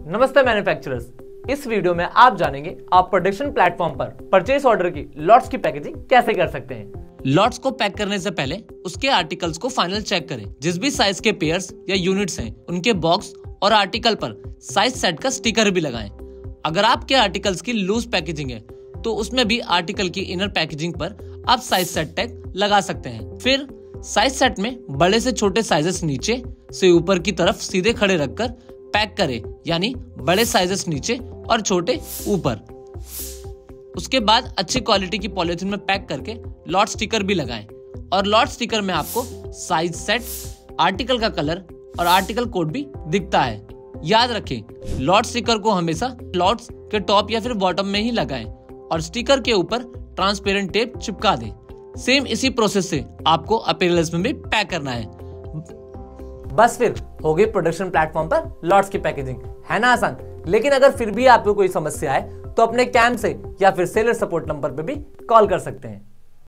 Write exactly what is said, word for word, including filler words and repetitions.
नमस्ते मैन्युफैक्चरर्स, इस वीडियो में आप जानेंगे आप प्रोडक्शन प्लेटफॉर्म पर परचेस ऑर्डर की लॉट्स की पैकेजिंग कैसे कर सकते हैं। लॉट्स को पैक करने से पहले उसके आर्टिकल्स को फाइनल चेक करें। जिस भी साइज के पेयर्स या यूनिट्स हैं, उनके बॉक्स और आर्टिकल पर साइज सेट का स्टिकर भी लगाएं। अगर आपके आर्टिकल्स की लूज पैकेजिंग है तो उसमें भी आर्टिकल की इनर पैकेजिंग पर आप साइज सेट टैग लगा सकते हैं। फिर साइज सेट में बड़े से छोटे साइजेस नीचे से ऊपर की तरफ सीधे खड़े रखकर पैक करें, यानी बड़े साइजेस नीचे और छोटे ऊपर। उसके बाद अच्छी क्वालिटी की पॉलिथीन में पैक करके लॉट स्टिकर भी लगाएं। और लॉट स्टिकर में आपको साइज सेट, आर्टिकल का कलर और आर्टिकल कोड भी दिखता है। याद रखें, लॉट स्टिकर को हमेशा लॉट्स के टॉप या फिर बॉटम में ही लगाएं और स्टिकर के ऊपर ट्रांसपेरेंट टेप चिपका दें। सेम इसी प्रोसेस से आपको अपीयरेंस में भी पैक करना है। बस फिर हो गई प्रोडक्शन प्लेटफॉर्म पर लॉट्स की पैकेजिंग। है ना आसान? लेकिन अगर फिर भी आपको कोई समस्या है तो अपने कैम से या फिर सेलर सपोर्ट नंबर पे भी कॉल कर सकते हैं।